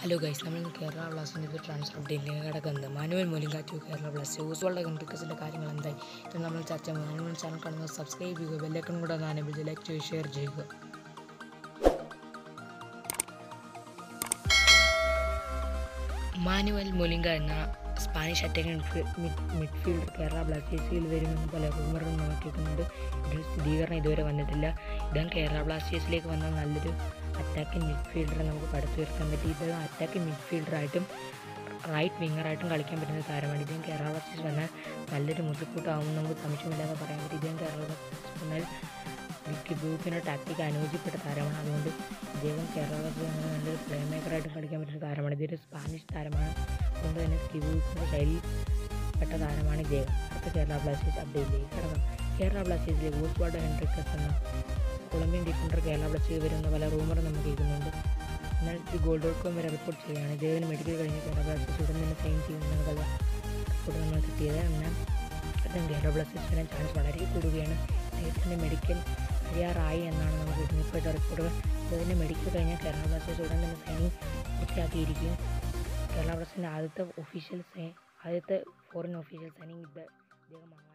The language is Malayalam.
ഹലോ ഗൈസ്, നമ്മൾ കേരള ബ്ലാസ്റ്റേഴ്സിൻ്റെ ഒരു ട്രാൻസ്ഫർ അപ്ഡേറ്റിലേക്ക് കിടക്കുന്നത്. മാനുവൽ മൂലിംഗ ടു കേരള ബ്ലാസ്റ്റേഴ്സ്. ഓസ്വാൾഡ് ഹെൻറിക്സിൻ്റെ കാര്യങ്ങൾ എന്തായി ഇത് നമ്മൾ ചർച്ച ചെയ്യുക. മാനുവൽ ചാനൽ കാണുന്നത് സബ്സ്ക്രൈബ് ചെയ്യുക, ബെല്ലൈക്കൺ കൂടെ ഒന്ന് എനേബിൾ ചെയ്ത് ലൈക്ക് ചെയ്യുക, ഷെയർ ചെയ്യുക. മാനുവൽ മൂലിംഗ എന്ന സ്പാനിഷ് അറ്റാക്കിംഗ് മിഡ്ഫീൽഡർ കേരള ബ്ലാസ്റ്റേഴ്സിൽ വരുമെന്ന് പല റൂമറും നോക്കിക്കുന്നുണ്ട്. ഒരു സ്ഥിരീകരണം ഇതുവരെ വന്നിട്ടില്ല. ഇദ്ദേഹം കേരള ബ്ലാസ്റ്റേഴ്സിലേക്ക് വന്ന നല്ലൊരു അറ്റാക്കിംഗ് മിഡ്ഫീൽഡറെ നമുക്ക് പടുത്തുയർത്താൻ പറ്റി. ഇദ്ദേഹം അറ്റാക്കിംഗ് മിഡ്ഫീൽഡറായിട്ടും റൈറ്റ് വിങ്ങറായിട്ടും കളിക്കാൻ പറ്റുന്ന താരമാണ്. ഇദ്ദേഹം കേരള ബ്ലാസ്റ്റേഴ്സ് വന്നാൽ നല്ലൊരു മുതൽക്കൂട്ടാവുമെന്ന് നമുക്ക് സംശയമില്ലാതെ പറയാൻ പറ്റും. ഇദ്ദേഹം കേരള ബ്ലാസ്റ്റേഴ്സ് വന്നാൽ വിക്കി ബ്രൂക്കിൻ്റെ ടാക്ടിക് അനുയോജ്യപ്പെട്ട താരമാണ്. അതുകൊണ്ട് ഇദ്ദേഹം കേരള ബ്ലാസ്റ്റേഴ്സ് നല്ലൊരു പ്ലേ മേക്കറായിട്ട് കളിക്കാൻ പറ്റുന്ന താരമാണ്. ഇതൊരു സ്പാനിഷ് താരമാണ്. അതുകൊണ്ട് തന്നെ ബ്രൂക്കിൻ്റെ ശൈലിപ്പെട്ട താരമാണ് ഇദ്ദേഹം. അടുത്ത കേരള ബ്ലാസ്റ്റേഴ്സ് അപ്ഡേറ്റിലേക്ക് കടക്കാം. കേരള ബ്ലാസ്റ്റേഴ്സിലേക്ക് ഓസ്വാൾഡ് ഹെൻറിക്സ് എന്ന കൊളംബിയൻ ഡിഫൻഡർ കേരള ബ്ലാസ്റ്റേഴ്സ് വരുന്ന പല റൂമറും നമുക്ക് കേൾക്കുന്നുണ്ട്. എന്നാൽ ഇത് goal.com വരെ റിപ്പോർട്ട് ചെയ്യുകയാണ്. ഇദ്ദേഹത്തിന് മെഡിക്കൽ കഴിഞ്ഞ് കേരള ബ്ലാസ്റ്റേഴ്സ് ഉടൻ തന്നെ സൈൻ ചെയ്യുമെന്നാണ് പല റിപ്പോർട്ട് നമ്മൾ കിട്ടിയത്. എന്നാൽ അദ്ദേഹം കേരള ബ്ലാസ്റ്റേഴ്സ് വരാൻ ചാൻസ് വളരെ കൂടുകയാണ്. അദ്ദേഹത്തിൻ്റെ മെഡിക്കൽ കഴിയാറായി എന്നാണ് നമുക്ക് കിട്ടുന്നത് ഇപ്പോഴത്തെ റിപ്പോർട്ടുകൾ. അദ്ദേഹത്തിൻ്റെ മെഡിക്കൽ കഴിഞ്ഞാൽ കേരള ബ്ലാസ്റ്റേഴ്സ് ഉടൻ തന്നെ സൈനിങ് പൂർത്തിയാക്കിയിരിക്കും. കേരള ബ്ലാസ്റ്റേഴ്സിൻ്റെ ആദ്യത്തെ ഫോറിൻ ഒഫീഷ്യൽ സൈനിങ് ഇദ്ദേഹമാണ്.